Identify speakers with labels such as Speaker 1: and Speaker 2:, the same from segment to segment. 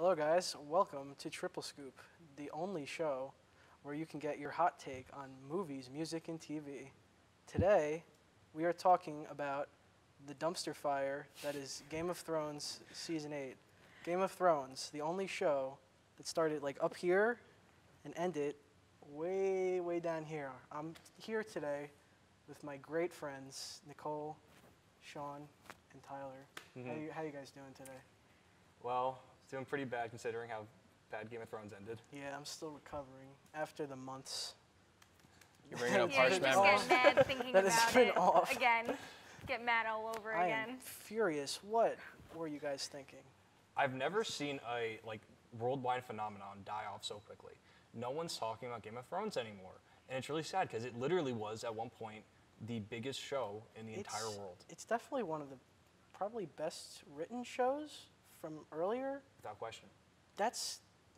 Speaker 1: Hello, guys. Welcome to Triple Scoop, the only show where you can get your hot take on movies, music, and TV. Today, we are talking about the dumpster fire that is Game of Thrones Season 8. Game of Thrones, the only show that started like up here and ended way, way down here. I'm here today with my great friends, Nicole, Sean, and Tyler. How you guys doing today?
Speaker 2: Well, it's doing pretty bad considering how bad Game of Thrones ended.
Speaker 1: Yeah, I'm still recovering after the months.
Speaker 3: You're bringing up
Speaker 4: Yeah,
Speaker 3: harsh
Speaker 4: you just
Speaker 3: memories.
Speaker 4: get mad thinking
Speaker 1: That has
Speaker 4: about
Speaker 1: been
Speaker 4: it
Speaker 1: off.
Speaker 4: again. Get mad all over
Speaker 1: I
Speaker 4: again.
Speaker 1: am furious. What were you guys thinking?
Speaker 2: I've never seen a worldwide phenomenon die off so quickly. No one's talking about Game of Thrones anymore, and it's really sad because it literally was at one point the biggest show in the entire world,
Speaker 1: It's definitely one of the probably best written shows from earlier.
Speaker 2: without question.
Speaker 1: That's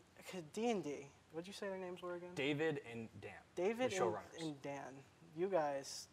Speaker 1: D&D. What'd you say their names were again?
Speaker 2: David and Dan,
Speaker 1: David
Speaker 2: the showrunners.
Speaker 1: and Dan. You guys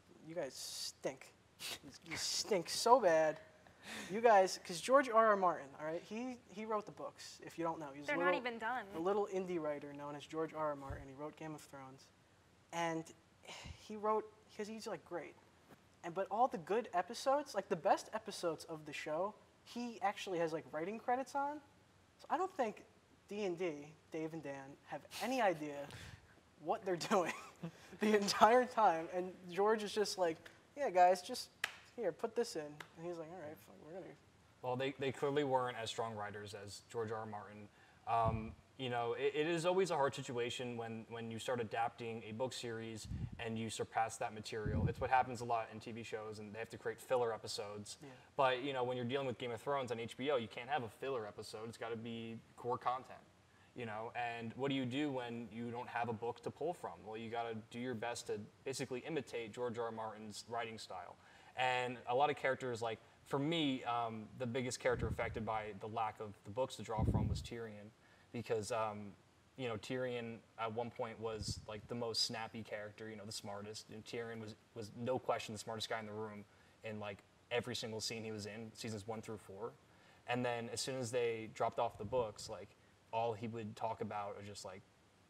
Speaker 1: stink. You stink so bad. You guys, because George R.R. Martin, all right, he wrote the books. If you don't know, he's
Speaker 4: They're not even done.
Speaker 1: a little indie writer known as George R.R. Martin. He wrote Game of Thrones, and he wrote because he's like great, but all the good episodes, like the best episodes of the show, he actually has like writing credits on. So I don't think D&D, Dave and Dan, have any idea what they're doing the entire time, and George is just like, yeah, guys, just here, put this in, and he's like, all right, fine, we're gonna.
Speaker 2: Well, they clearly weren't as strong writers as George R. R. Martin. You know, it is always a hard situation when you start adapting a book series and you surpass that material. It's what happens a lot in TV shows, and they have to create filler episodes.
Speaker 1: Yeah.
Speaker 2: But, you know, when you're dealing with Game of Thrones on HBO, you can't have a filler episode. It's got to be core content, you know? And what do you do when you don't have a book to pull from? Well, you got to do your best to basically imitate George R. R. Martin's writing style. And a lot of characters, like, for me, the biggest character affected by the lack of the books to draw from was Tyrion. Because, you know, Tyrion at one point was like the most snappy character, you know, the smartest. And Tyrion was no question the smartest guy in the room in like every single scene he was in, seasons 1 through 4. And then as soon as they dropped off the books, like all he would talk about are just like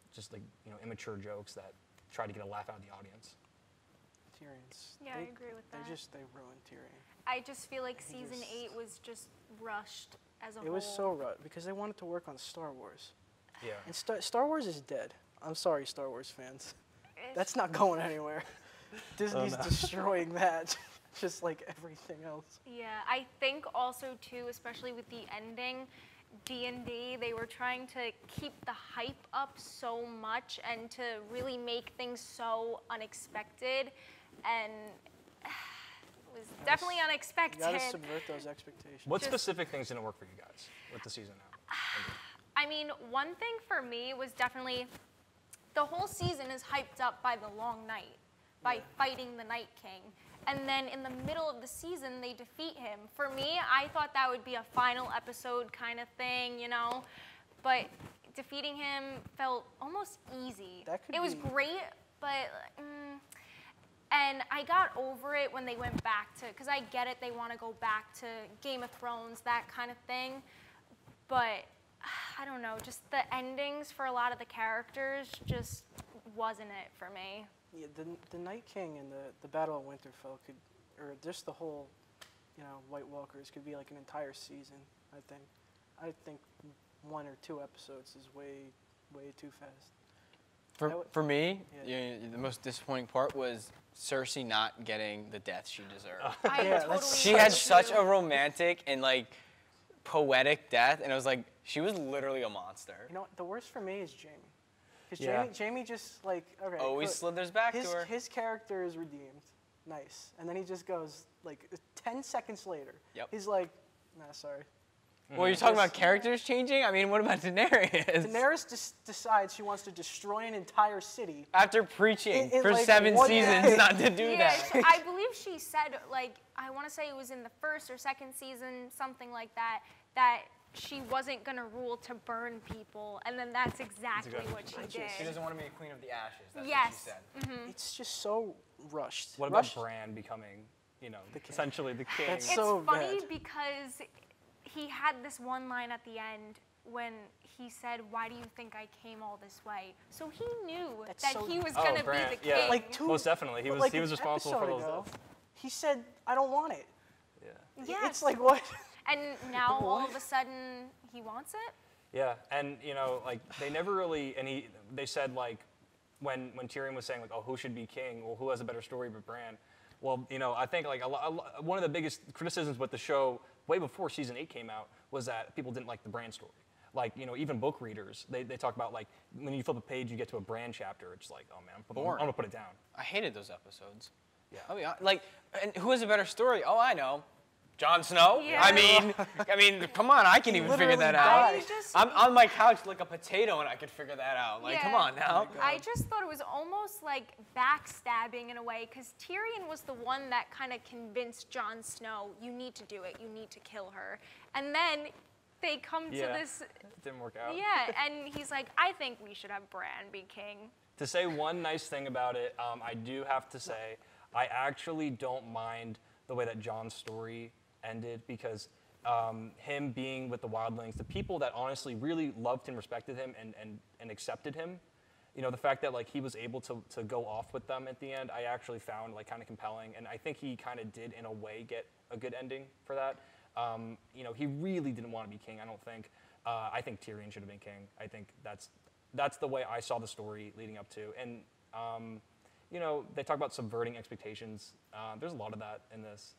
Speaker 2: you know, immature jokes that try to get a laugh out of the audience.
Speaker 1: Tyrion's.
Speaker 4: Yeah, I agree with that.
Speaker 1: They ruined Tyrion.
Speaker 4: I just feel like
Speaker 1: He
Speaker 4: season
Speaker 1: just-
Speaker 4: 8 was just rushed as a whole.
Speaker 1: It was so rough because they wanted to work on Star Wars,
Speaker 2: Yeah.
Speaker 1: and Star Wars is dead. I'm sorry, Star Wars fans.
Speaker 4: It's-
Speaker 1: That's not going anywhere. Disney's destroying that, just like everything else.
Speaker 4: Yeah, I think also too, especially with the ending, D&D, they were trying to keep the hype up so much and to really make things so unexpected, and it was definitely unexpected.
Speaker 1: You gotta subvert those expectations.
Speaker 2: What
Speaker 4: Just-
Speaker 2: specific things didn't work for you guys with the season now?
Speaker 4: I mean, one thing for me was definitely the whole season is hyped up by the long night, by fighting the Night King. And then in the middle of the season, they defeat him. For me, I thought that would be a final episode kind of thing, you know? But defeating him felt almost easy.
Speaker 1: That could
Speaker 4: it was
Speaker 1: be-
Speaker 4: great, but. And I got over it when they went back to, because I get it, they want to go back to Game of Thrones, that kind of thing. But I don't know, just the endings for a lot of the characters just wasn't it for me.
Speaker 1: Yeah, the Night King and the Battle of Winterfell could, or just the whole, you know, White Walkers could be like an entire season. I think 1 or 2 episodes is way too fast.
Speaker 3: For me,
Speaker 1: Yeah.
Speaker 3: the most disappointing part was Cersei not getting the death she deserved.
Speaker 4: I
Speaker 1: Yeah,
Speaker 4: totally
Speaker 1: that's-
Speaker 3: She
Speaker 4: agree
Speaker 3: had
Speaker 4: with
Speaker 3: such
Speaker 4: you.
Speaker 3: a romantic and like poetic death, and it was like she was literally a monster.
Speaker 1: You know, the worst for me is Jamie. Because
Speaker 2: Yeah.
Speaker 1: Jamie just like, okay.
Speaker 3: Always
Speaker 1: cool.
Speaker 3: slithers back
Speaker 1: his,
Speaker 3: to her.
Speaker 1: His character is redeemed. Nice. And then he just goes, like, 10 seconds later.
Speaker 3: Yep.
Speaker 1: He's like, nah, sorry.
Speaker 3: Well, you're talking about characters changing? I mean, what about Daenerys?
Speaker 1: Daenerys just decides she wants to destroy an entire city.
Speaker 3: After preaching
Speaker 1: In,
Speaker 3: for
Speaker 1: like,
Speaker 3: 7
Speaker 1: one
Speaker 3: seasons
Speaker 1: day.
Speaker 3: not to do
Speaker 4: Yeah,
Speaker 3: that.
Speaker 4: I believe she said, like, I want to say it was in the 1st or 2nd season, something like that, that she wasn't going to rule to burn people, and then that's exactly what she did.
Speaker 3: She doesn't want to be a queen of the ashes. That's
Speaker 4: Yes.
Speaker 3: what she said.
Speaker 1: It's just so rushed.
Speaker 2: What about
Speaker 1: Rushed.
Speaker 2: Bran becoming, you know,
Speaker 1: The king.
Speaker 2: essentially the king?
Speaker 1: That's
Speaker 4: It's
Speaker 1: so
Speaker 4: funny
Speaker 1: bad.
Speaker 4: because he had this one line at the end when he said, "Why do you think I came all this way?" So he knew
Speaker 1: That's
Speaker 4: that
Speaker 1: so-
Speaker 4: he was
Speaker 2: Oh,
Speaker 4: gonna be
Speaker 2: Bran,
Speaker 4: the
Speaker 2: yeah.
Speaker 4: king.
Speaker 1: Like two,
Speaker 2: Most definitely, he
Speaker 1: but
Speaker 2: was
Speaker 1: like
Speaker 2: he was
Speaker 1: an
Speaker 2: responsible for
Speaker 1: episode
Speaker 2: those
Speaker 1: ago,
Speaker 2: deaths.
Speaker 1: He said, "I don't want it."
Speaker 2: Yeah.
Speaker 4: Yes.
Speaker 1: It's like what?
Speaker 4: And now all
Speaker 1: What?
Speaker 4: of a sudden he wants it.
Speaker 2: Yeah, and you know, like they never really, and they said like, when Tyrion was saying like, oh, who should be king? Well, who has a better story but Bran? Well, you know, I think like one of the biggest criticisms with the show way before season 8 came out was that people didn't like the Bran story. Like, you know, even book readers, they talk about like when you flip a page, you get to a Bran chapter. It's like, oh man, I'm
Speaker 3: Boring.
Speaker 2: gonna put it down.
Speaker 3: I hated those episodes.
Speaker 2: Yeah.
Speaker 3: I mean, like, and who has a better story? Oh, I know. Jon Snow.
Speaker 4: Yeah.
Speaker 3: I mean, come on, I can even figure
Speaker 1: literally
Speaker 3: that out.
Speaker 1: died.
Speaker 3: I'm on my couch like a potato and I can figure that out. Like, come
Speaker 4: Yeah.
Speaker 3: on now.
Speaker 4: I just thought it was almost like backstabbing in a way, because Tyrion was the one that kind of convinced Jon Snow, you need to do it, you need to kill her. And then they come to
Speaker 2: Yeah.
Speaker 4: this,
Speaker 2: It didn't work out.
Speaker 4: yeah, and he's like, I think we should have Bran be king.
Speaker 2: To say one nice thing about it, I do have to say, I actually don't mind the way that Jon's story ended, because him being with the wildlings, the people that honestly really loved him, respected him, and accepted him, you know, the fact that like he was able to go off with them at the end, I actually found like kind of compelling, and I think he kind of did in a way get a good ending for that. You know, he really didn't want to be king, I don't think. I think Tyrion should have been king. I think that's the way I saw the story leading up to. And, you know, they talk about subverting expectations. There's a lot of that in this.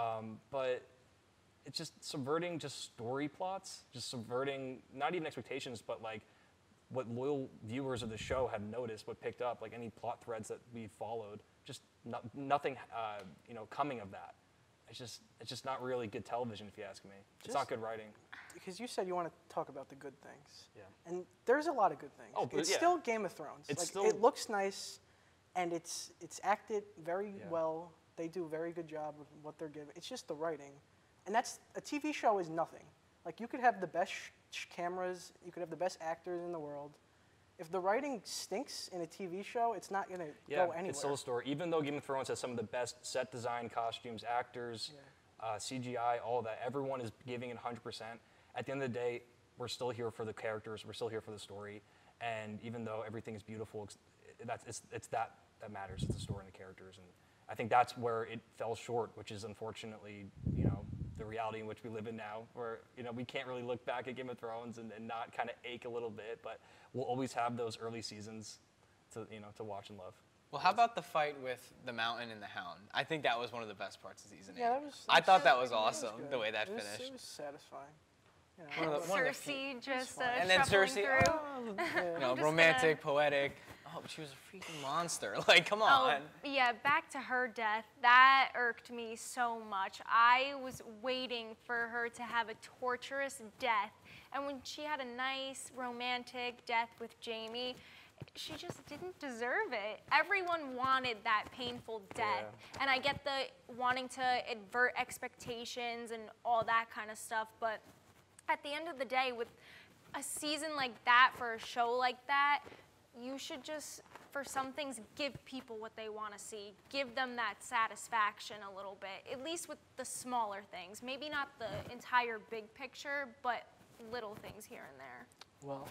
Speaker 2: But it's just subverting just story plots, just subverting not even expectations, but like what loyal viewers of the show have noticed, what picked up, like any plot threads that we followed, just nothing, you know, coming of that. It's just not really good television, if you ask me. It's not good writing.
Speaker 1: Because you said you want to talk about the good things.
Speaker 2: Yeah.
Speaker 1: And there's a lot of good things.
Speaker 2: Oh, but
Speaker 1: it's
Speaker 2: yeah.
Speaker 1: still Game of Thrones.
Speaker 2: It's
Speaker 1: like,
Speaker 2: still-
Speaker 1: it looks nice, and it's acted very
Speaker 2: Yeah.
Speaker 1: well. They do a very good job with what they're giving. It's just the writing. And that's, a TV show is nothing. Like, you could have the best cameras, you could have the best actors in the world. If the writing stinks in a TV show, it's not going to go anywhere.
Speaker 2: It's still a story. Even though Game of Thrones has some of the best set design, costumes, actors, CGI, all of that, everyone is giving it 100%. At the end of the day, we're still here for the characters, we're still here for the story, and even though everything is beautiful, it's that matters. It's the story and the characters, and I think that's where it fell short, which is unfortunately, you know, the reality in which we live in now, where, you know, we can't really look back at Game of Thrones and not kind of ache a little bit, but we'll always have those early seasons to, you know, to watch and love.
Speaker 3: Well, how about the fight with the Mountain and the Hound? I think that was one of the best parts of season 8.
Speaker 1: Yeah, that was.
Speaker 3: I thought that was
Speaker 1: that
Speaker 3: awesome,
Speaker 1: good.
Speaker 3: the way that
Speaker 1: It was-
Speaker 3: finished.
Speaker 1: It was satisfying. You know,
Speaker 3: One of the- one of the
Speaker 4: Cersei just
Speaker 1: fine.
Speaker 3: And then
Speaker 4: shuffling
Speaker 3: Cersei,
Speaker 4: through.
Speaker 1: yeah.
Speaker 3: You know,
Speaker 4: just
Speaker 3: romantic, poetic. Oh, but she was a freaking monster. Like, come
Speaker 4: Oh,
Speaker 3: on.
Speaker 4: yeah, back to her death. That irked me so much. I was waiting for her to have a torturous death. And when she had a nice romantic death with Jaime, she just didn't deserve it. Everyone wanted that painful death. And I get the wanting to avert expectations and all that kind of stuff, but at the end of the day, with a season like that, for a show like that, you should just, for some things, give people what they want to see. Give them that satisfaction a little bit, at least with the smaller things. Maybe not the entire big picture, but little things here and there.
Speaker 1: Well,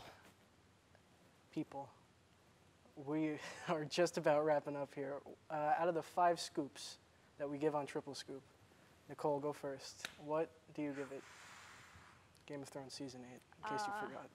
Speaker 1: people, we are just about wrapping up here. Out of the 5 scoops that we give on Triple Scoop, Nicole, go first. What do you give it? Game of Thrones Season 8, in case you forgot.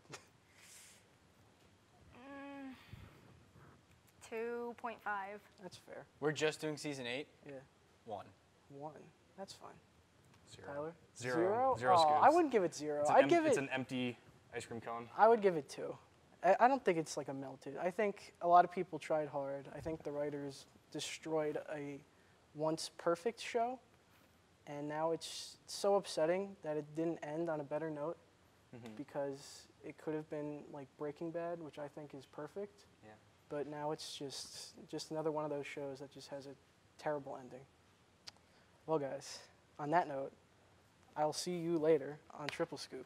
Speaker 4: 2.5.
Speaker 1: That's fair.
Speaker 3: We're just doing season 8?
Speaker 1: Yeah.
Speaker 3: 1.
Speaker 1: 1. That's fine.
Speaker 2: 0.
Speaker 1: Tyler?
Speaker 2: 0. 0
Speaker 1: Oh,
Speaker 2: scoops.
Speaker 1: I wouldn't give it 0.
Speaker 2: It's
Speaker 1: I'd give
Speaker 2: it's
Speaker 1: it.
Speaker 2: an empty ice cream cone.
Speaker 1: I would give it 2. I don't think it's like a melted. I think a lot of people tried hard. I think the writers destroyed a once perfect show, and now it's so upsetting that it didn't end on a better note, because it could have been like Breaking Bad, which I think is perfect.
Speaker 2: Yeah.
Speaker 1: But now it's just another one of those shows that just has a terrible ending. Well, guys, on that note, I'll see you later on Triple Scoop.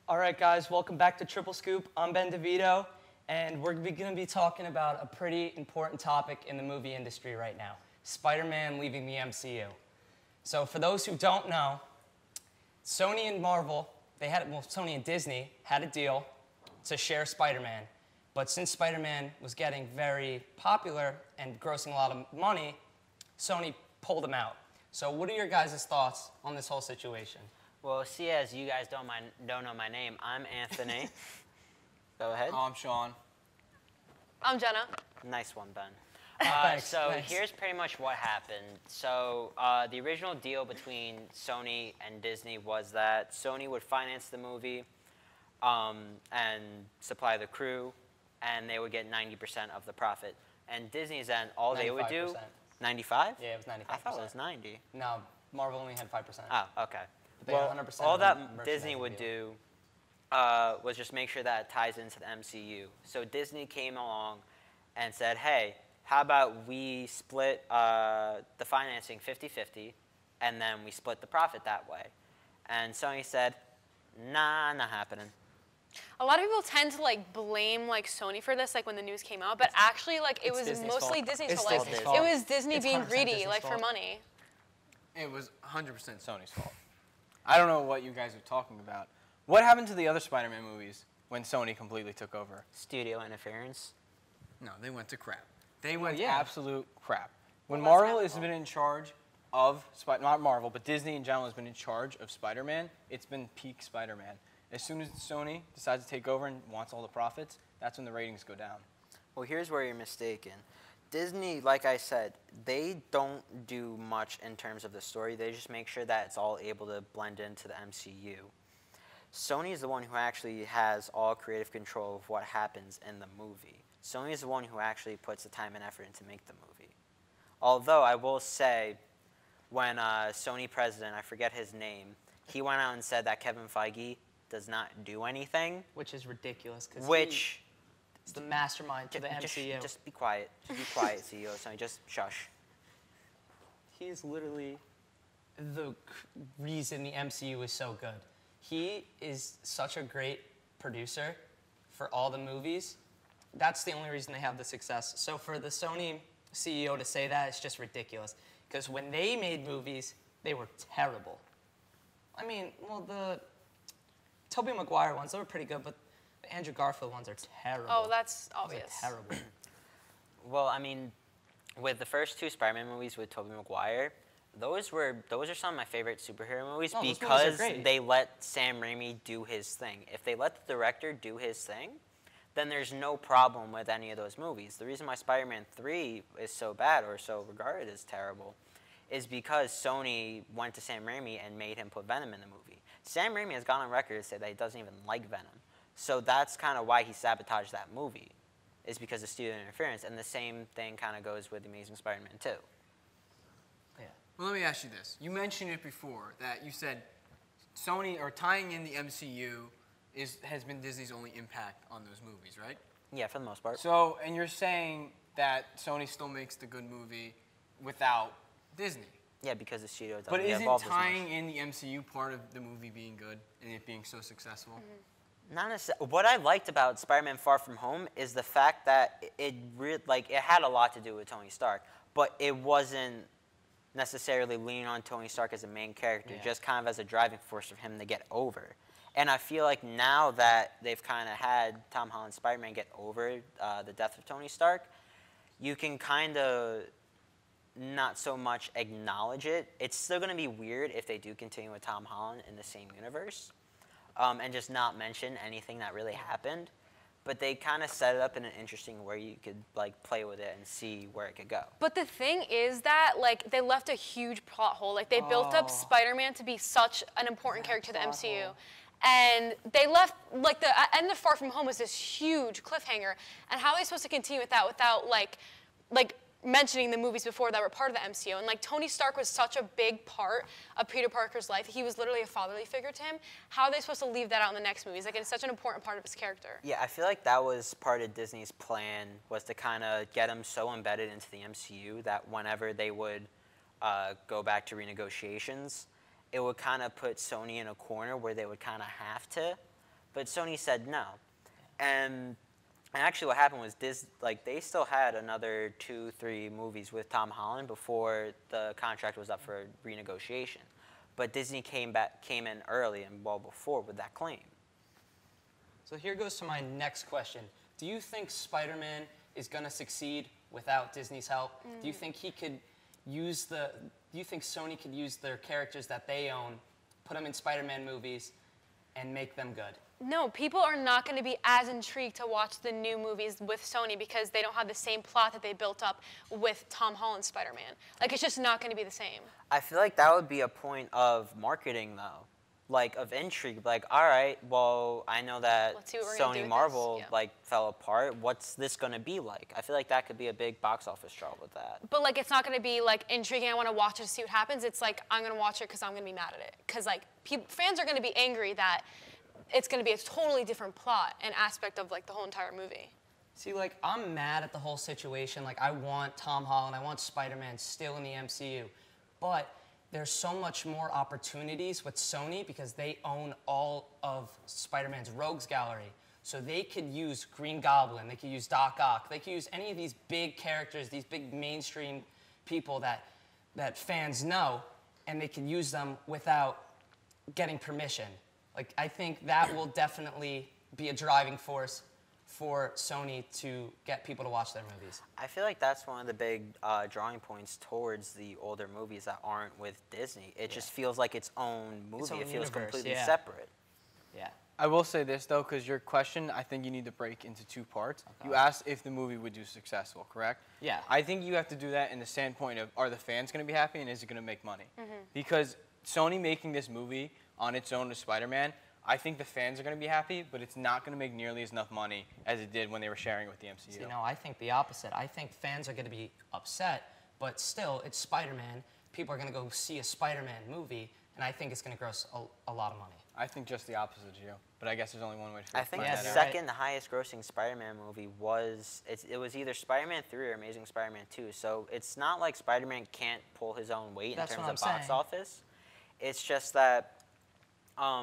Speaker 5: All right, guys, welcome back to Triple Scoop. I'm Ben DeVito, and we're going to be talking about a pretty important topic in the movie industry right now, Spider-Man leaving the MCU. So for those who don't know, Sony and Marvel, Sony and Disney had a deal to share Spider-Man. But since Spider-Man was getting very popular and grossing a lot of money, Sony pulled him out. So what are your guys' thoughts on this whole situation?
Speaker 6: Well, see, as you guys don't know my name, I'm Anthony. Go ahead.
Speaker 3: I'm Sean.
Speaker 4: I'm Jenna.
Speaker 6: Nice one, Ben.
Speaker 5: Thanks,
Speaker 6: so
Speaker 5: thanks.
Speaker 6: here's pretty much what happened. So the original deal between Sony and Disney was that Sony would finance the movie and supply the crew, and they would get 90% of the profit. And Disney's then, all they would do...
Speaker 5: 95%.
Speaker 6: 95?
Speaker 5: Yeah, it was 95%.
Speaker 6: I thought it was 90.
Speaker 5: No, Marvel only had 5%.
Speaker 6: Oh, okay.
Speaker 5: But they
Speaker 6: Well,
Speaker 5: had 100%
Speaker 6: all
Speaker 5: of the
Speaker 6: that
Speaker 5: merchandising
Speaker 6: Disney would
Speaker 5: deal.
Speaker 6: do was just make sure that it ties into the MCU. So Disney came along and said, hey, how about we split the financing 50-50, and then we split the profit that way? And Sony said, nah, not happening.
Speaker 7: A lot of people tend to like blame like Sony for this, like when the news came out, but actually like it
Speaker 5: It's
Speaker 7: was
Speaker 5: Disney's
Speaker 7: mostly
Speaker 5: fault.
Speaker 7: Disney's
Speaker 5: It's
Speaker 7: fault. Like
Speaker 6: Disney's
Speaker 7: it
Speaker 6: fault.
Speaker 7: was Disney
Speaker 5: It's
Speaker 7: being
Speaker 5: 100%
Speaker 7: greedy,
Speaker 5: Disney's
Speaker 7: like for
Speaker 5: fault.
Speaker 7: money.
Speaker 3: It was 100% Sony's fault. I don't know what you guys are talking about. What happened to the other Spider-Man movies when Sony completely took over?
Speaker 6: Studio interference.
Speaker 3: No, they went to crap. They went
Speaker 5: yeah.
Speaker 3: absolute crap. When
Speaker 7: Well, that's
Speaker 3: Marvel has
Speaker 7: inevitable.
Speaker 3: been in charge of, not Marvel, but Disney in general has been in charge of Spider-Man, it's been peak Spider-Man. As soon as Sony decides to take over and wants all the profits, that's when the ratings go down.
Speaker 6: Well, here's where you're mistaken. Disney, like I said, they don't do much in terms of the story. They just make sure that it's all able to blend into the MCU. Sony is the one who actually has all creative control of what happens in the movie. Sony is the one who actually puts the time and effort into make the movie. Although I will say, when Sony president, I forget his name, he went out and said that Kevin Feige does not do anything,
Speaker 5: Which is ridiculous, because
Speaker 6: which...
Speaker 5: he's the mastermind to the MCU.
Speaker 6: Just be quiet. Just be quiet, CEO Sony. Just shush.
Speaker 5: He's literally the reason the MCU is so good. He is such a great producer for all the movies. That's the only reason they have the success. So for the Sony CEO to say that, it's just ridiculous. Because when they made movies, they were terrible. I mean, well, the Tobey Maguire ones, they were pretty good, but the Andrew Garfield ones are terrible.
Speaker 7: Oh, that's
Speaker 5: Those are
Speaker 7: obvious.
Speaker 5: terrible.
Speaker 6: Well, I mean, with the first two Spider-Man movies with Tobey Maguire, those are some of my favorite superhero movies
Speaker 5: No, those movies are
Speaker 6: because
Speaker 5: great.
Speaker 6: they let Sam Raimi do his thing. If they let the director do his thing, then there's no problem with any of those movies. The reason why Spider-Man 3 is so bad or so regarded as terrible is because Sony went to Sam Raimi and made him put Venom in the movie. Sam Raimi has gone on record to say that he doesn't even like Venom. So that's kind of why he sabotaged that movie, is because of studio interference. And the same thing kind of goes with Amazing Spider-Man 2.
Speaker 5: Yeah.
Speaker 8: Well, let me ask you this. You mentioned it before that you said Sony, or tying in the MCU, has been Disney's only impact on those movies, right?
Speaker 6: Yeah, for the most part.
Speaker 3: So, and you're saying that Sony still makes the good movie without Disney.
Speaker 6: Yeah, because the studio doesn't
Speaker 8: But
Speaker 6: get
Speaker 8: isn't
Speaker 6: involved as much.
Speaker 8: tying in the MCU part of the movie being good and it being so successful?
Speaker 6: Not necessarily. What I liked about Spider-Man: Far From Home is the fact that it had a lot to do with Tony Stark, but it wasn't necessarily leaning on Tony Stark as a main character,
Speaker 5: Yeah.
Speaker 6: just kind of as a driving force for him to get over. And I feel like now that they've kind of had Tom Holland's Spider-Man get over the death of Tony Stark, you can kind of not so much acknowledge it. It's still going to be weird if they do continue with Tom Holland in the same universe. And just not mention anything that really happened. But they kind of set it up in an interesting way you could like play with it and see where it could go.
Speaker 7: But the thing is that like they left a huge plot hole. Like they built up Spider-Man to be such an important character to the MCU. And they left, like the end of Far From Home was this huge cliffhanger. And how are they supposed to continue with that without like mentioning the movies before that were part of the MCU? And like Tony Stark was such a big part of Peter Parker's life. He was literally a fatherly figure to him. How are they supposed to leave that out in the next movies? Like it's such an important part of his character.
Speaker 6: Yeah, I feel like that was part of Disney's plan, was to kind of get him so embedded into the MCU that whenever they would go back to renegotiations, it would kind of put Sony in a corner where they would kind of have to but Sony said no. And actually what happened was they still had another 2-3 movies with Tom Holland before the contract was up for renegotiation. But Disney came in early and well before with that claim.
Speaker 5: So here goes to my next question. Do you think Spider-Man is going to succeed without Disney's help? Do you think he could use do you think Sony could use their characters that they own, put them in Spider-Man movies, and make them good?
Speaker 7: No, people are not going to be as intrigued to watch the new movies with Sony because they don't have the same plot that they built up with Tom Holland's Spider-Man. Like, it's just not going to be the same.
Speaker 6: I feel like that would be a point of marketing, though. Like, of intrigue. Like, all right, well, I know that
Speaker 7: Let's see what we're gonna do
Speaker 6: Sony
Speaker 7: with
Speaker 6: Marvel,
Speaker 7: this. Yeah.
Speaker 6: like, fell apart. What's this going to be like? I feel like that could be a big box office draw with that.
Speaker 7: But, like, it's not going to be, like, intriguing. I want to watch it to see what happens. It's like, I'm going to watch it because I'm going to be mad at it. Because, like, fans are going to be angry that it's going to be a totally different plot and aspect of, like, the whole entire movie.
Speaker 5: See, like, I'm mad at the whole situation. Like, I want Tom Holland, I want Spider-Man still in the MCU. But there's so much more opportunities with Sony because they own all of Spider-Man's rogues gallery. So they could use Green Goblin, they could use Doc Ock, they could use any of these big characters, these big mainstream people that fans know, and they could use them without getting permission. Like, I think that will definitely be a driving force for Sony to get people to watch their movies.
Speaker 6: I feel like that's one of the big drawing points towards the older movies that aren't with Disney. It just feels like its own movie.
Speaker 5: Its own
Speaker 6: It feels
Speaker 5: universe,
Speaker 6: completely
Speaker 5: yeah.
Speaker 6: separate.
Speaker 5: Yeah.
Speaker 3: I will say this, though, because your question, I think you need to break into 2 parts.
Speaker 5: Okay.
Speaker 3: You asked if the movie would do successful, correct?
Speaker 5: Yeah.
Speaker 3: I think you have to do that in the standpoint of, are the fans going to be happy and is it going to make money? Because Sony making this movie on its own with Spider-Man, I think the fans are going to be happy, but it's not going to make nearly as enough money as it did when they were sharing it with the MCU.
Speaker 5: See, no, I think the opposite. I think fans are going to be upset, but still, it's Spider-Man. People are going to go see a Spider-Man movie, and I think it's going to gross a lot of money.
Speaker 3: I think just the opposite, Gio. But I guess there's only one way to
Speaker 6: I think
Speaker 5: Yeah,
Speaker 6: the
Speaker 5: you're
Speaker 6: second highest grossing Spider-Man movie was, it was either Spider-Man 3 or Amazing Spider-Man 2. So it's not like Spider-Man can't pull his own weight
Speaker 5: That's
Speaker 6: in terms
Speaker 5: what
Speaker 6: of
Speaker 5: I'm
Speaker 6: box
Speaker 5: saying.
Speaker 6: office. It's just that, I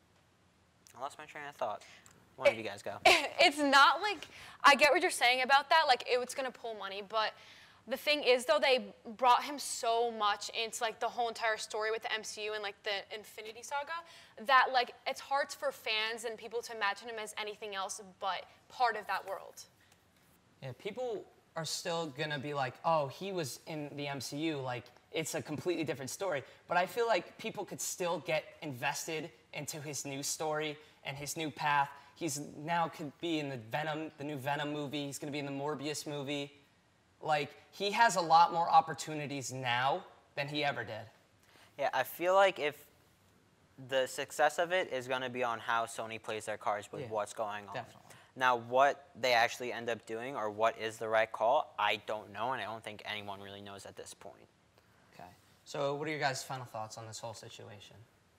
Speaker 6: lost my train of thought. One of you guys go.
Speaker 7: It's not like, I get what you're saying about that, like it's gonna pull money, but the thing is though, they brought him so much into like the whole entire story with the MCU and like the Infinity Saga that like it's hard for fans and people to imagine him as anything else but part of that world.
Speaker 5: Yeah, people are still going to be like, oh, he was in the MCU, like it's a completely different story. But I feel like people could still get invested into his new story and his new path. He's now could be in the new Venom movie. He's going to be in the Morbius movie. Like, he has a lot more opportunities now than he ever did.
Speaker 6: Yeah, I feel like if the success of it is going to be on how Sony plays their cards with
Speaker 5: Yeah,
Speaker 6: what's going on.
Speaker 5: definitely.
Speaker 6: Now, what they actually end up doing or what is the right call, I don't know, and I don't think anyone really knows at this point.
Speaker 5: Okay. So what are your guys' final thoughts on this whole situation?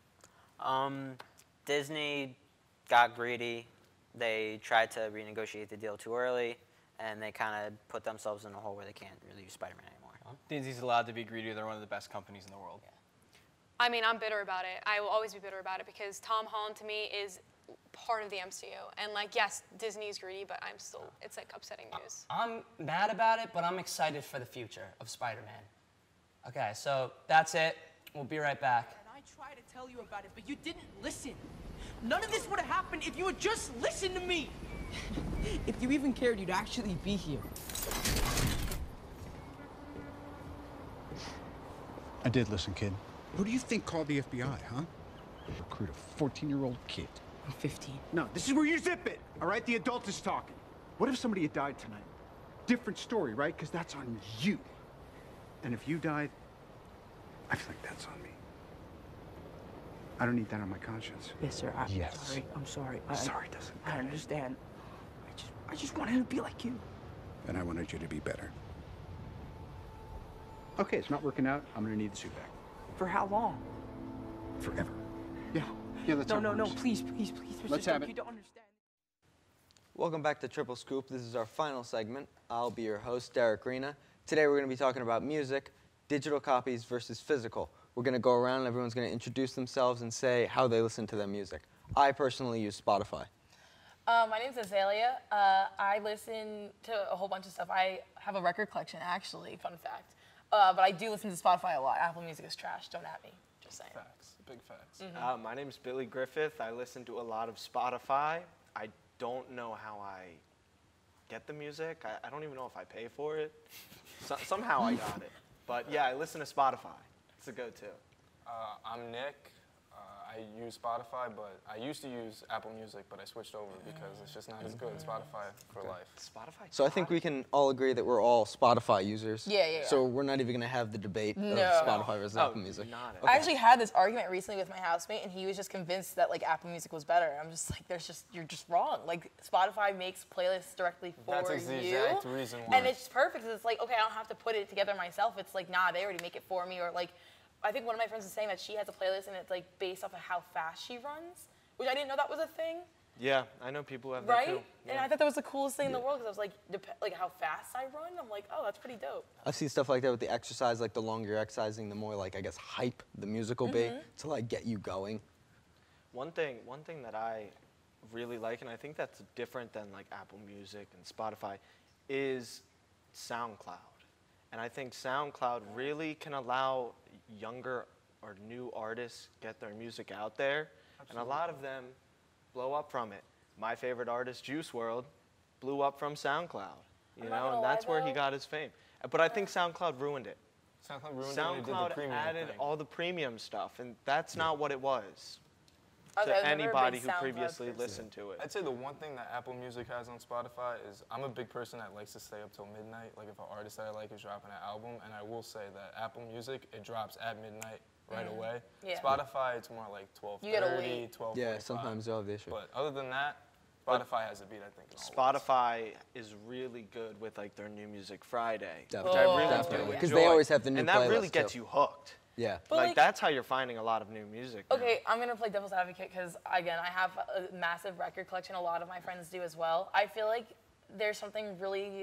Speaker 6: Disney got greedy. They tried to renegotiate the deal too early, and they kind of put themselves in a hole where they can't really use Spider-Man anymore.
Speaker 3: Disney's allowed to be greedy. They're one of the best companies in the world.
Speaker 7: I mean, I'm bitter about it. I will always be bitter about it because Tom Holland to me is part of the MCU. And like, yes, Disney's greedy, but I'm still, it's like upsetting news.
Speaker 5: I'm mad about it, but I'm excited for the future of Spider-Man. Okay, so that's it. We'll be right back.
Speaker 9: And I tried to tell you about it, but you didn't listen. None of this would have happened if you would just listen to me. If you even cared, you'd actually be here.
Speaker 10: I did listen, kid. Who do you think called the FBI, huh? Recruit a 14-year-old kid.
Speaker 9: I'm 15.
Speaker 10: No, this is where you zip it, all right? The adult is talking. What if somebody had died tonight? Different story, right? Because that's on you. And if you died, I feel like that's on me. I don't need that on my conscience.
Speaker 9: Yes, sir.
Speaker 10: Yes.
Speaker 9: I'm sorry.
Speaker 10: Sorry doesn't
Speaker 9: I
Speaker 10: cut it.
Speaker 9: understand. I just wanted to be like you.
Speaker 10: And I wanted you to be better. Okay, it's not working out. I'm gonna need the suit back.
Speaker 9: For how long?
Speaker 10: Forever. Yeah. Yeah, that's how it
Speaker 9: No,
Speaker 10: works.
Speaker 9: please, Mr.
Speaker 10: Let's
Speaker 9: Stark,
Speaker 10: have it.
Speaker 9: you don't understand.
Speaker 11: Welcome back to Triple Scoop. This is our final segment. I'll be your host, Derek Rena. Today we're going to be talking about music, digital copies versus physical. We're going to go around and everyone's going to introduce themselves and say how they listen to their music. I personally use Spotify.
Speaker 12: My name's Azalea. I listen to a whole bunch of stuff. I have a record collection, actually, fun fact. But I do listen to Spotify a lot. Apple Music is trash. Don't at me. Just saying.
Speaker 13: Facts, big facts.
Speaker 14: My name's Billy Griffith. I listen to a lot of Spotify. I don't know how I get the music. I don't even know if I pay for it. Somehow I got it. But yeah, I listen to Spotify. It's a go-to.
Speaker 13: I'm Nick. I use Spotify, but I used to use Apple Music, but I switched over because it's just not as good. Spotify for life.
Speaker 14: Spotify.
Speaker 11: So I think we can all agree that we're all Spotify users.
Speaker 12: Yeah.
Speaker 11: So we're not even going to have the debate of
Speaker 12: No.
Speaker 11: Spotify versus Apple Music.
Speaker 14: Not it.
Speaker 12: I actually had this argument recently with my housemate, and he was just convinced that like Apple Music was better. I'm just like, you're just wrong. Like Spotify makes playlists directly for
Speaker 13: That's the
Speaker 12: you,
Speaker 13: exact reason why.
Speaker 12: and it's perfect. 'Cause it's like, okay, I don't have to put it together myself. It's like, nah, they already make it for me. Or like, I think one of my friends was saying that she has a playlist, and it's like based off of how fast she runs, which I didn't know that was a thing.
Speaker 14: Yeah, I know people who have
Speaker 12: Right?
Speaker 14: that too.
Speaker 12: And I thought that was the coolest thing in the world because I was like, like how fast I run. I'm like, oh, that's pretty dope.
Speaker 11: I see stuff like that with the exercise, like the longer you're exercising, the more like, I guess, hype the music will be to like get you going.
Speaker 14: One thing that I really like, and I think that's different than like Apple Music and Spotify, is SoundCloud. And I think SoundCloud really can allow younger or new artists get their music out there. And a lot of them blow up from it. My favorite artist, Juice WRLD, blew up from SoundCloud. You know, and that's where he got his fame. But I think SoundCloud ruined it.
Speaker 13: SoundCloud ruined it when they did the
Speaker 14: SoundCloud
Speaker 13: premium
Speaker 14: added
Speaker 13: thing.
Speaker 14: all the premium stuff, and that's not what it was
Speaker 12: Okay,
Speaker 14: to
Speaker 12: I've never been
Speaker 14: anybody who
Speaker 12: SoundCloud
Speaker 14: previously
Speaker 12: person.
Speaker 14: listened to it.
Speaker 13: I'd say the one thing that Apple Music has on Spotify is I'm a big person that likes to stay up till midnight. Like if an artist that I like is dropping an album, and I will say that Apple Music, it drops at midnight right away.
Speaker 12: Yeah.
Speaker 13: Spotify, it's more like 12:30,
Speaker 12: You gotta wait.
Speaker 13: 12:45.
Speaker 11: Yeah, sometimes they'll have the issue.
Speaker 13: But other than that, Spotify has a beat, I think. in all ways.
Speaker 14: Spotify is really good with like their New Music Friday, which I
Speaker 11: Definitely.
Speaker 14: really
Speaker 11: Definitely.
Speaker 14: do
Speaker 11: 'Cause
Speaker 14: enjoy.
Speaker 11: they always have the new
Speaker 14: and that really
Speaker 11: playlist,
Speaker 14: gets
Speaker 11: too.
Speaker 14: you hooked.
Speaker 11: Yeah.
Speaker 12: But,
Speaker 14: like
Speaker 12: like-
Speaker 14: that's how you're finding a lot of new music. now.
Speaker 12: Okay, I'm gonna play devil's advocate because again, I have a massive record collection. A lot of my friends do as well. I feel like there's something really,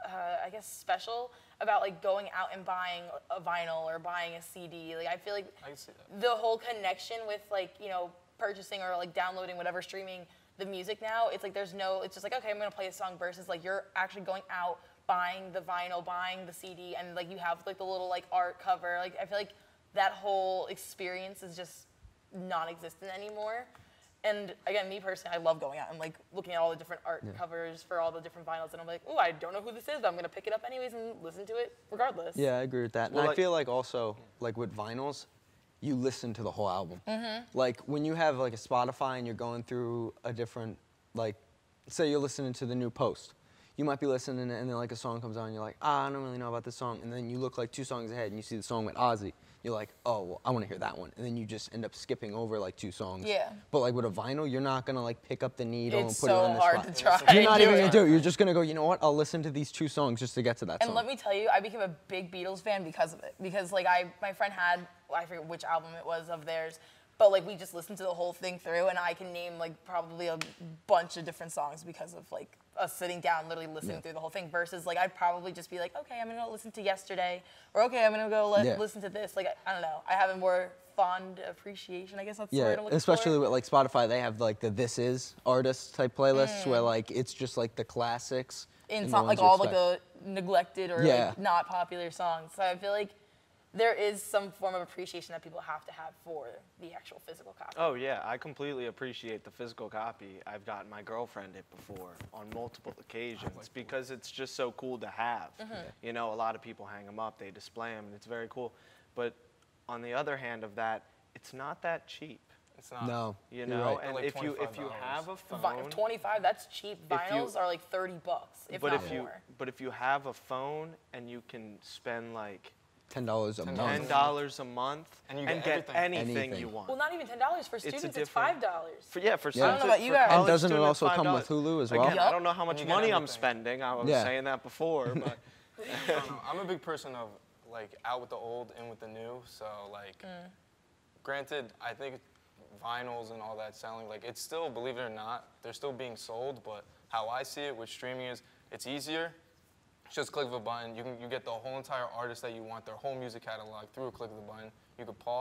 Speaker 12: I guess, special about like going out and buying a vinyl or buying a CD. Like I feel like
Speaker 13: I can see that.
Speaker 12: the whole connection with like purchasing or like downloading whatever streaming the music now. It's like it's just like okay, I'm gonna play a song versus like you're actually going out buying the vinyl, buying the CD, and like you have like the little like art cover. Like I feel like that whole experience is just non-existent anymore. And again, me personally, I love going out and like looking at all the different art covers for all the different vinyls, and I'm like, oh, I don't know who this is, but I'm gonna pick it up anyways and listen to it regardless.
Speaker 11: Yeah, I agree with that.
Speaker 14: Well,
Speaker 11: and I
Speaker 14: like-
Speaker 11: feel like also, like with vinyls, you listen to the whole album. Like when you have like a Spotify and you're going through a different, like, say you're listening to the new Post. You might be listening and then like a song comes on and you're like, I don't really know about this song. And then you look like 2 songs ahead and you see the song with Ozzy. You're like, oh, well, I want to hear that one. And then you just end up skipping over like 2 songs.
Speaker 12: Yeah.
Speaker 11: But like with a vinyl, you're not going to like pick up the needle
Speaker 12: It's
Speaker 11: and put
Speaker 12: so
Speaker 11: it on the
Speaker 12: hard
Speaker 11: spot.
Speaker 12: to try
Speaker 11: You're
Speaker 12: and
Speaker 11: not
Speaker 12: do
Speaker 11: even
Speaker 12: it.
Speaker 11: going to do it. You're just going to go, you know what? I'll listen to these 2 songs just to get to that
Speaker 12: And
Speaker 11: song.
Speaker 12: let me tell you, I became a big Beatles fan because of it. Because like my friend had, I forget which album it was of theirs, but like we just listened to the whole thing through, and I can name like probably a bunch of different songs because of like us sitting down, literally listening through the whole thing. Versus like I'd probably just be like, okay, I'm gonna listen to Yesterday, or okay, I'm gonna go listen to this. Like I don't know, I have a more fond appreciation. I guess that's the word I'm looking
Speaker 11: especially
Speaker 12: for.
Speaker 11: with like Spotify, they have like the This Is artists type playlists where like it's just like the classics.
Speaker 12: In
Speaker 11: and the
Speaker 12: song,
Speaker 11: ones
Speaker 12: like
Speaker 11: you
Speaker 12: all like
Speaker 11: expect.
Speaker 12: the neglected or like not popular songs. So I feel like there is some form of appreciation that people have to have for the actual physical copy.
Speaker 14: Oh yeah, I completely appreciate the physical copy. I've gotten my girlfriend it before on multiple occasions because it's just so cool to have. You know, a lot of people hang them up, they display them, and it's very cool. But on the other hand of that, it's not that cheap.
Speaker 13: It's not.
Speaker 11: No,
Speaker 14: You
Speaker 11: you're
Speaker 14: know,
Speaker 11: right.
Speaker 14: and
Speaker 13: Like
Speaker 14: if you
Speaker 13: $25.
Speaker 14: have a phone,
Speaker 12: 25, that's cheap.
Speaker 14: If you-
Speaker 12: Vinyls are like $30, if
Speaker 14: but
Speaker 12: not
Speaker 14: if
Speaker 12: more.
Speaker 14: if you have a phone and you can spend like
Speaker 11: $10 a month.
Speaker 14: $10 a month
Speaker 13: And you
Speaker 14: get
Speaker 13: get
Speaker 14: anything,
Speaker 11: Anything.
Speaker 14: you want.
Speaker 12: Well, not even $10 for students. It's
Speaker 14: different-
Speaker 12: $5.
Speaker 14: For
Speaker 11: Yeah.
Speaker 14: students,
Speaker 11: I don't
Speaker 12: know about you
Speaker 14: for
Speaker 12: guys.
Speaker 14: college
Speaker 11: And doesn't it
Speaker 14: students,
Speaker 11: also come
Speaker 14: $5.
Speaker 11: with Hulu as well?
Speaker 14: Again, I don't know how much
Speaker 13: you get
Speaker 14: money I'm
Speaker 13: everything.
Speaker 14: spending. I was
Speaker 11: Yeah.
Speaker 14: saying that before, but
Speaker 13: I don't know. I'm a big person of like out with the old, in with the new. So like, granted, I think vinyls and all that selling, like it's still, believe it or not, they're still being sold. But how I see it with streaming is, it's easier. Just click of a button. You get the whole entire artist that you want, their whole music catalog through a click of the button. You could pause,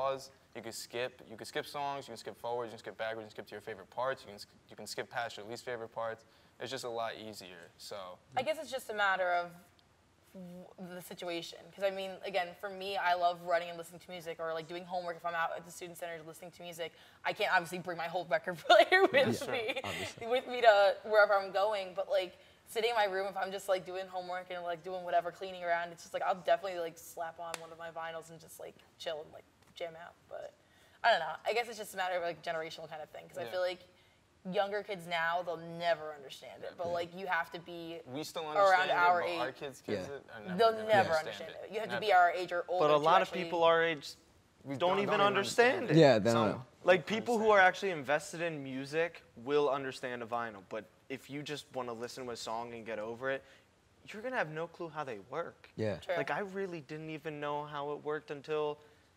Speaker 13: You can skip songs, you can skip forwards, you can skip backwards, you can skip to your favorite parts, you can skip past your least favorite parts. It's just a lot easier, so.
Speaker 12: I guess it's just a matter of the situation. Because I mean, again, for me, I love running and listening to music, or like doing homework if I'm out at the student center listening to music. I can't obviously bring my whole record player with me to wherever I'm going, but like sitting in my room, if I'm just like doing homework and like doing whatever, cleaning around, it's just like I'll definitely like slap on one of my vinyls and just like chill and like jam out. But I don't know. I guess it's just a matter of like generational kind of thing, because I feel like younger kids now, they'll never understand it, but like you have to be around our age.
Speaker 13: Our kids
Speaker 12: they'll never understand it. You have to be our age or older.
Speaker 14: But a lot of people our age don't even understand it.
Speaker 11: Yeah, they don't know.
Speaker 14: Like people who are actually invested in music will understand a vinyl, but if you just want to listen to a song and get over it, you're gonna have no clue how they work.
Speaker 11: Yeah.
Speaker 12: True.
Speaker 14: Like I really didn't even know how it worked until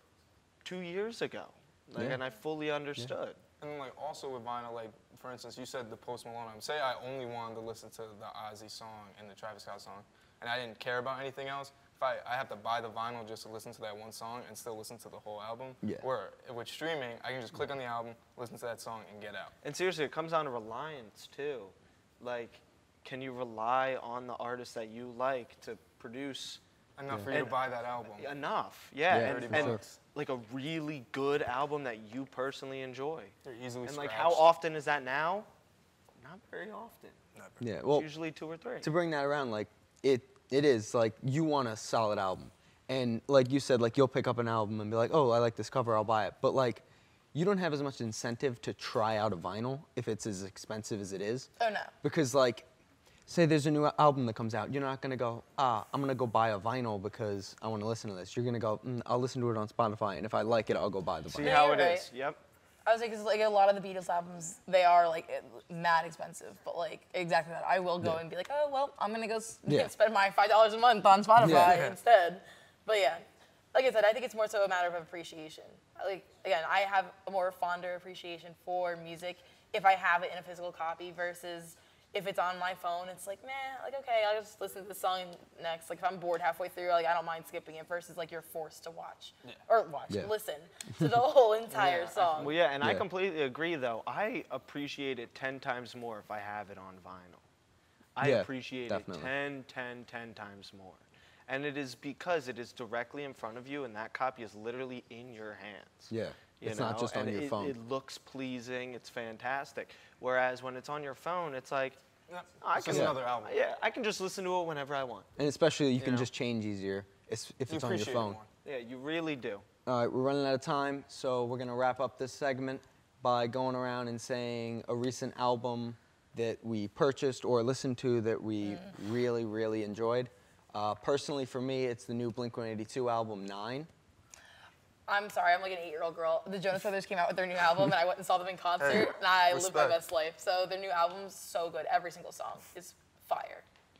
Speaker 14: 2 years ago. Like, and I fully understood.
Speaker 13: And then, like, also with vinyl, like, for instance, you said the Post Malone album. Say I only wanted to listen to the Ozzy song and the Travis Scott song, and I didn't care about anything else. If I have to buy the vinyl just to listen to that one song and still listen to the whole album.
Speaker 11: Yeah.
Speaker 13: Where with streaming, I can just click on the album, listen to that song, and get out.
Speaker 14: And seriously, it comes down to reliance, too. Like, can you rely on the artist that you like to produce
Speaker 13: enough for you to buy that album?
Speaker 14: Enough, yeah.
Speaker 13: And
Speaker 14: like a really good album that you personally enjoy.
Speaker 13: They're easily
Speaker 14: And like, how often is that now? Not very often.
Speaker 11: Yeah, well,
Speaker 14: It's usually 2 or 3.
Speaker 11: To bring that around, like, it is, like, you want a solid album. And like you said, like, you'll pick up an album and be like, oh, I like this cover, I'll buy it. But, like, you don't have as much incentive to try out a vinyl if it's as expensive as it is.
Speaker 12: Oh, no.
Speaker 11: Because, like, say there's a new album that comes out, you're not gonna go, I'm gonna go buy a vinyl because I wanna listen to this. You're gonna go, I'll listen to it on Spotify, and if I like it, I'll go buy the vinyl.
Speaker 14: See how it is, yep.
Speaker 12: I was like, because like a lot of the Beatles albums, they are like mad expensive, but like exactly that. I will go and be like, oh well, I'm gonna go spend my $5 a month on Spotify instead. But yeah, like I said, I think it's more so a matter of appreciation. Like again, I have a more fonder appreciation for music if I have it in a physical copy versus if it's on my phone. It's like, like okay, I'll just listen to the song next. Like if I'm bored halfway through, like I don't mind skipping it versus like you're forced to listen to the whole entire song.
Speaker 14: Well, yeah, and I completely agree though. I appreciate it 10 times more if I have it on vinyl. I appreciate it 10 times more. And it is because it is directly in front of you and that copy is literally in your hands.
Speaker 11: Yeah. It's not just on your phone.
Speaker 14: It looks pleasing, it's fantastic. Whereas when it's on your phone, it's like,
Speaker 13: it's just another album.
Speaker 14: Yeah, I can just listen to it whenever I want.
Speaker 11: And especially you can just change easier if it's on your phone.
Speaker 14: Yeah, you really do.
Speaker 11: All right, we're running out of time, so we're gonna wrap up this segment by going around and saying a recent album that we purchased or listened to that we really, really enjoyed. Personally, for me, it's the new Blink-182 album, 9.
Speaker 12: I'm sorry, I'm like an 8-year-old girl. The Jonas Brothers came out with their new album, and I went and saw them in concert, and I lived my best life. So their new album's so good. Every single song is fire.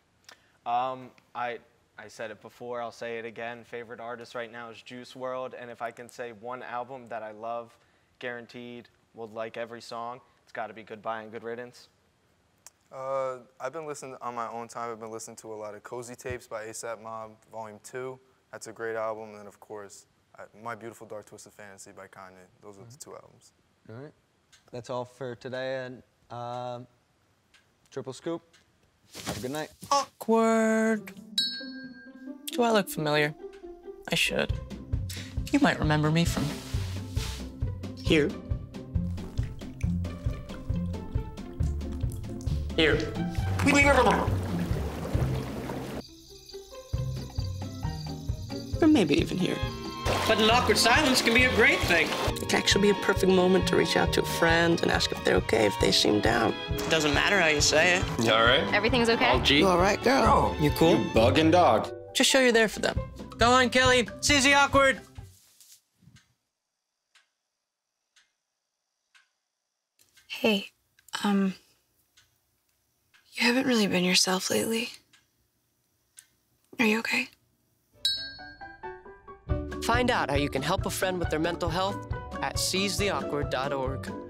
Speaker 14: I said it before, I'll say it again. Favorite artist right now is Juice WRLD, and if I can say one album that I love, guaranteed, will like every song, it's got to be Goodbye and Good Riddance.
Speaker 13: I've been listening on my own time. I've been listening to a lot of Cozy Tapes by A$AP Mob, Volume 2. That's a great album, and then of course, My Beautiful Dark Twisted Fantasy by Kanye. Those are the 2 albums.
Speaker 11: All right. That's all for today at Triple Scoop. Have a good night.
Speaker 15: Awkward. Do I look familiar? I should. You might remember me from here. Here. Or maybe even here. But an awkward silence can be a great thing. It can actually be a perfect moment to reach out to a friend and ask if they're okay if they seem down. It doesn't matter how you say it.
Speaker 16: You all right?
Speaker 4: Everything's okay?
Speaker 16: All G?
Speaker 15: You all right, girl?
Speaker 16: Oh,
Speaker 15: you cool?
Speaker 16: You bugging dog.
Speaker 15: Just show you're there for them. Go on, Kelly. CZ Awkward.
Speaker 17: Hey, you haven't really been yourself lately. Are you okay?
Speaker 15: Find out how you can help a friend with their mental health at seizetheawkward.org.